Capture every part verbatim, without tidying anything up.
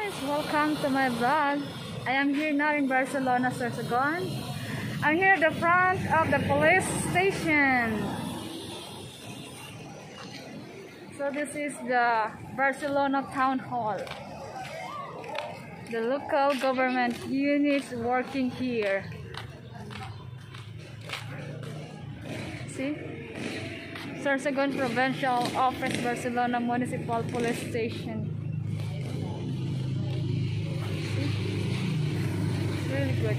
guys, welcome to my vlog. I am here now in Barcelona, Sorsogon. I'm here at the front of the police station. So this is the Barcelona Town Hall. The local government units working here. See? Sorsogon Provincial Office, Barcelona Municipal Police Station. Really good.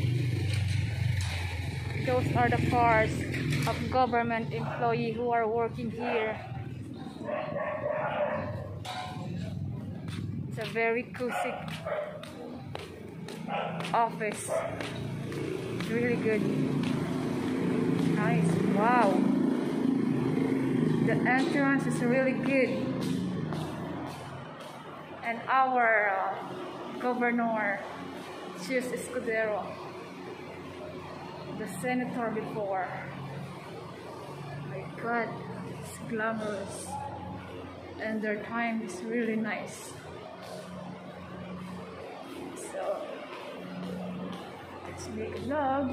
Those are the cars of government employees who are working here. It's a very cozy office. It's really good. Nice. Wow. The entrance is really good. And our uh, governor, Chis Escudero, the senator before. My God, it's glamorous. And their time is really nice. So, let's make a vlog.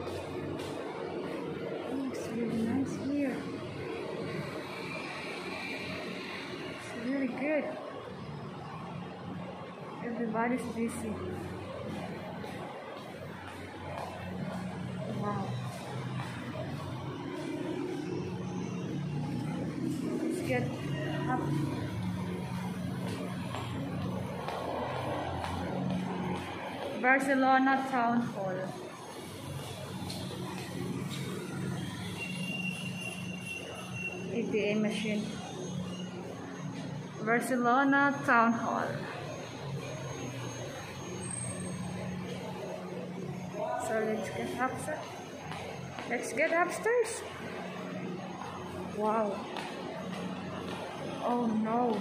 Oh, it's really nice here. It's really good. Everybody's busy. Wow. Let's get up. Barcelona Town Hall. A T M machine. Barcelona Town Hall. So let's get upstairs. Let's get upstairs. Wow. Oh no.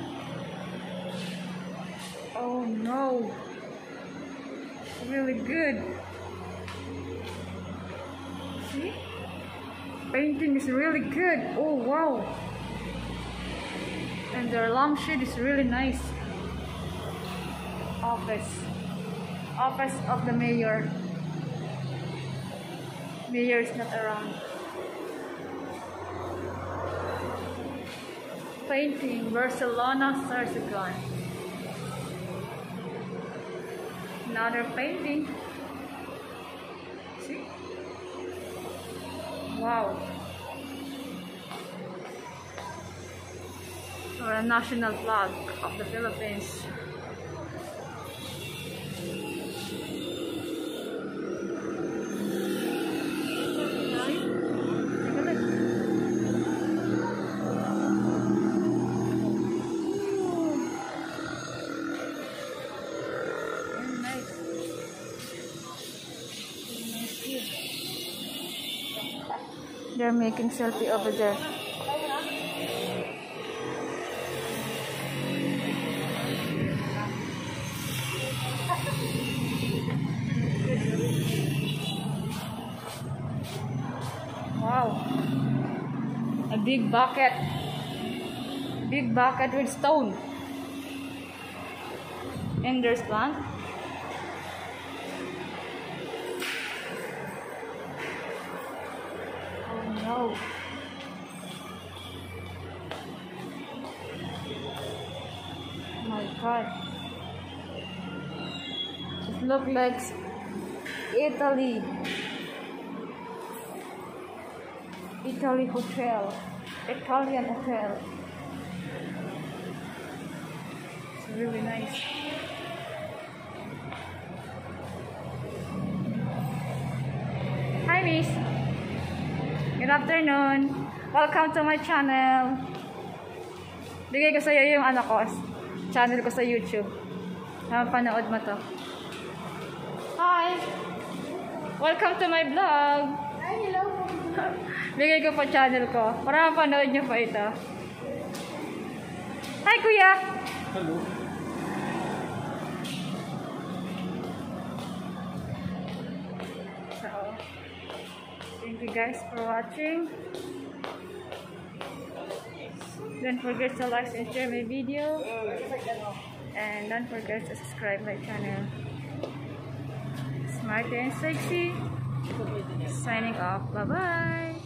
Oh no. It's really good. See? Painting is really good. Oh wow. And their lampshade is really nice. Office. Office of the mayor. Mayor is not around. Painting Barcelona Sorsogon. Another painting. See? Wow. Or a national flag of the Philippines. They're making selfie over there. Wow. A big bucket. Big bucket with stone. And there's plant. No. My God. It looks like Italy. Italy hotel. Italian hotel. It's really nice. Hi, Miss. Good afternoon. Welcome to my channel. Bigay ko sa iyo yung ano ko, channel ko sa YouTube. Napanood mo to. Hi. Welcome to my vlog. Hi, hello. Bigay ko pa channel ko. Para mapanood niyo pa ito. Hi, kuya. Hello. So, thank you guys for watching. Don't forget to like and share my video. And don't forget to subscribe my channel. Smarty and Sexy. Signing off. Bye-bye.